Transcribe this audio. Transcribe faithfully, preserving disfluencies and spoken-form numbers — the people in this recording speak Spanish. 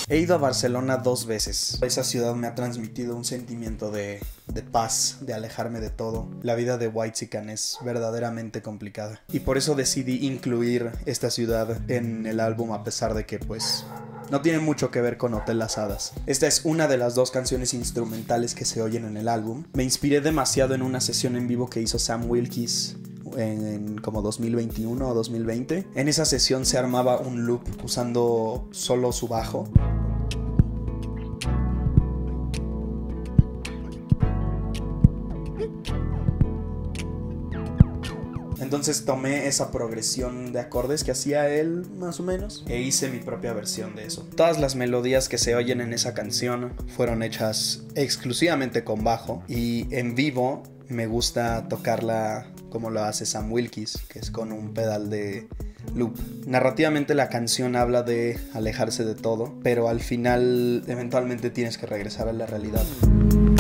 He ido a Barcelona dos veces. Esa ciudad me ha transmitido un sentimiento de, de paz, de alejarme de todo. La vida de Whitexican es verdaderamente complicada. Y por eso decidí incluir esta ciudad en el álbum, a pesar de que, pues, no tiene mucho que ver con Hotel Las Hadas. Esta es una de las dos canciones instrumentales que se oyen en el álbum. Me inspiré demasiado en una sesión en vivo que hizo Sam Wilkes en, en como dos mil veintiuno o dos mil veinte. En esa sesión se armaba un loop usando solo su bajo. Entonces tomé esa progresión de acordes que hacía él, más o menos, e hice mi propia versión de eso. Todas las melodías que se oyen en esa canción fueron hechas exclusivamente con bajo, y en vivo me gusta tocarla como lo hace Sam Wilkes, que es con un pedal de loop. Narrativamente la canción habla de alejarse de todo, pero al final eventualmente tienes que regresar a la realidad.